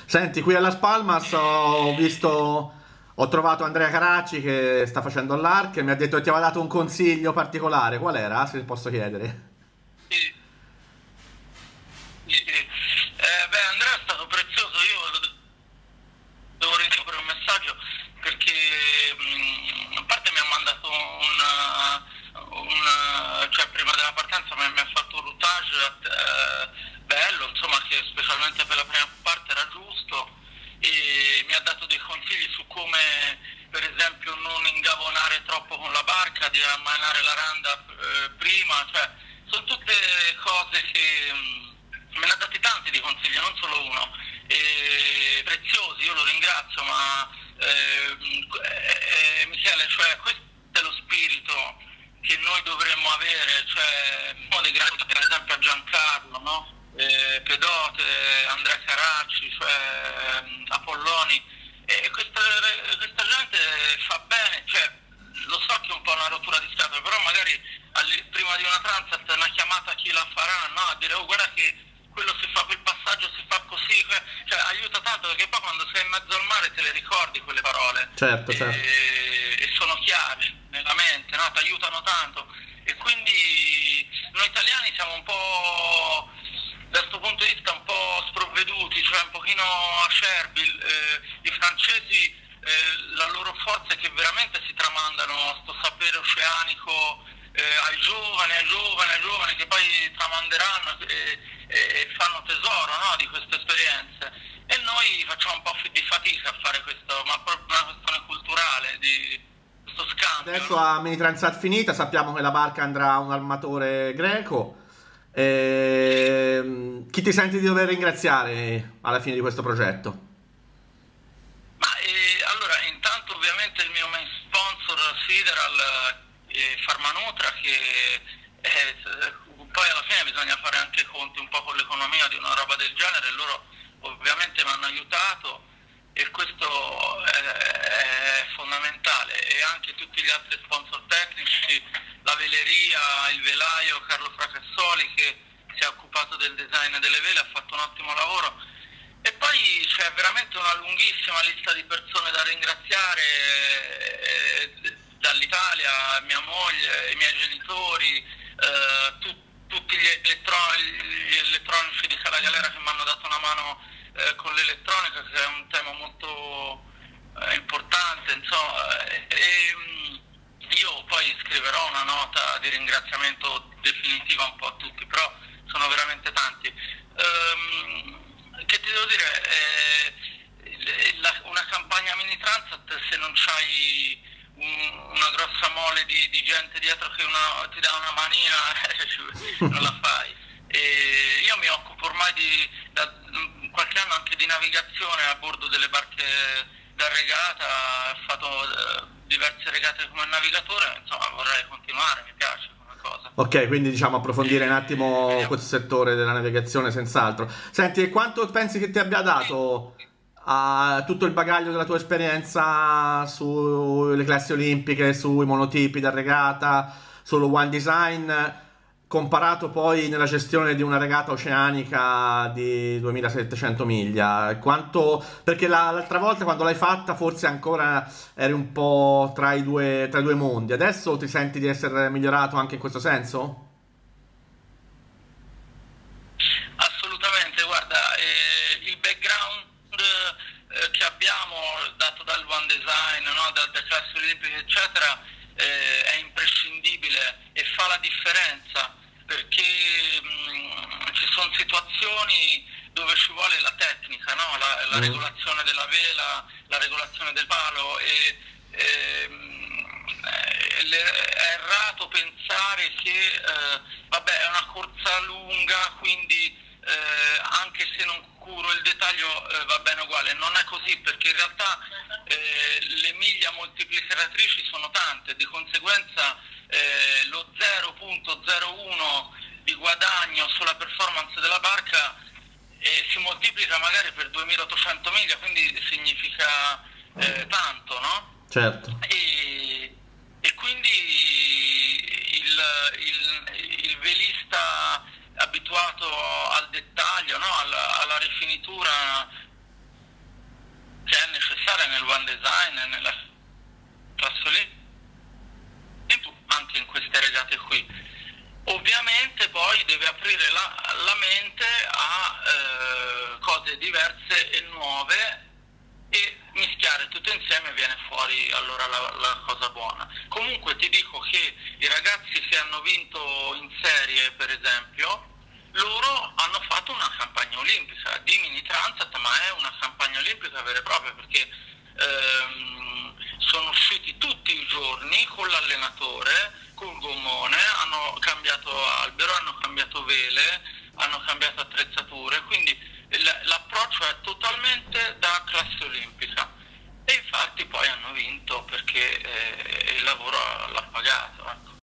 Senti, qui a Las Palmas ho trovato Andrea Caracci che sta facendo l'ARC e mi ha detto che ti aveva dato un consiglio particolare. Qual era, se posso chiedere? Sì, sì, sì. Beh, Andrea è stato prezioso, io devo ringraziare un messaggio perché a parte mi ha mandato cioè prima della partenza mi ha fatto un routage bello, insomma, che specialmente per la prima parte era giusto e mi ha dato dei consigli su come per esempio non ingavonare troppo con la barca, di ammainare la randa prima, cioè sono tutte cose che me ne ha dati tanti di consigli, non solo uno, e preziosi, io lo ringrazio, ma Michele, cioè questo è lo spirito che noi dovremmo avere, cioè uno dei grandi, per esempio a Giancarlo, no? Pedote, Andrea Caracci, cioè Apolloni, e questa gente fa bene, cioè lo so che è un po' una rottura di scatole, però magari prima di una transat una chiamata a chi la farà, no? A dire oh guarda che quello si fa, quel passaggio si fa così, cioè aiuta tanto perché poi quando sei in mezzo al mare te le ricordi quelle parole Certo, certo. e sono chiare nella mente, no? Ti aiutano tanto e quindi noi italiani siamo un po' da questo punto di vista un po' sprovveduti, cioè un pochino acerbi, i francesi la loro forza è che veramente si tramandano sto sapere oceanico ai giovani, ai giovani, ai giovani che poi tramanderanno e fanno tesoro, no, di queste esperienze e noi facciamo un po' di fatica a fare questo, ma proprio una questione culturale di questo scambio, Adesso no? a Mini Transat finita, sappiamo che la barca andrà a un armatore greco. Chi ti senti di dover ringraziare alla fine di questo progetto? Ma allora, intanto ovviamente il mio main sponsor Sideral e Farmanutra che poi alla fine bisogna fare anche i conti un po' con l'economia di una roba del genere, loro ovviamente mi hanno aiutato e questo è fondamentale e anche tutti gli altri sponsor tecnici, la veleria, il velaio Carlo Fracassoli che si è occupato del design delle vele, ha fatto un ottimo lavoro e poi c'è veramente una lunghissima lista di persone da ringraziare dall'Italia, mia moglie, i miei genitori, tutti gli elettronici di Cala Galera che mi hanno dato una mano con l'elettronica, che è un tema molto importante, insomma, io poi scriverò una nota di ringraziamento definitiva un po' a tutti, però sono veramente tanti. Che ti devo dire, una campagna mini transat se non c'hai una grossa mole di gente dietro che ti dà una manina non la fai. E io mi occupo ormai da qualche anno anche di navigazione a bordo delle barche da regata, ho fatto diverse regate come navigatore, insomma vorrei continuare, mi piace come cosa. Ok, quindi diciamo approfondire un attimo Vediamo. questo settore della navigazione, senz'altro. Senti, e quanto pensi che ti abbia Sì. dato a tutto il bagaglio della tua esperienza sulle classi olimpiche, sui monotipi da regata, sullo One Design, comparato poi nella gestione di una regata oceanica di 2700 miglia? Perché l'altra volta quando l'hai fatta forse ancora eri un po' tra i due mondi, adesso ti senti di essere migliorato anche in questo senso? Assolutamente, guarda, il background che abbiamo dato dal One Design, no, da classi olimpiche, eccetera, è imprescindibile e fa la differenza perché ci sono situazioni dove ci vuole la tecnica, no? La Mm. regolazione della vela, la regolazione del palo è errato pensare che vabbè è una corsa lunga quindi anche se non curo il dettaglio va bene uguale, non è così perché in realtà le miglia moltiplicatrici sono tante, di conseguenza lo 0,01 di guadagno sulla performance della barca si moltiplica magari per 2800 miglia, quindi significa tanto, no? Certo. E quindi il velista abituato al dettaglio, no? alla rifinitura, diverse e nuove e mischiare tutto insieme viene fuori allora la cosa buona. Comunque ti dico che i ragazzi che hanno vinto in serie, per esempio, loro hanno fatto una campagna olimpica di mini transat, ma è una campagna olimpica vera e propria, perché sono usciti tutti i giorni con l'allenatore, col gommone, hanno cambiato albero, hanno cambiato vele, hanno cambiato attrezzature, quindi l'approccio è totalmente da classe olimpica e infatti poi hanno vinto perché il lavoro l'ha pagato. Ecco.